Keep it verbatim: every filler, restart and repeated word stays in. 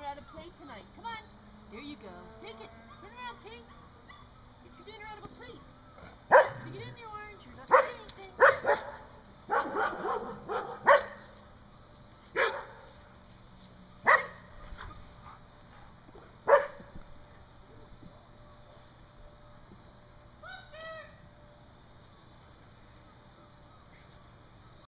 out a plate tonight. Come on. There you go. Take it. Turn around, Pink. Get your dinner out of a plate. Stick it in there, Orange. You're not